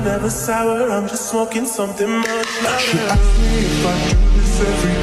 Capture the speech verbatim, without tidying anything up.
never sour, I'm just smoking something much louder. She asked me if I do this every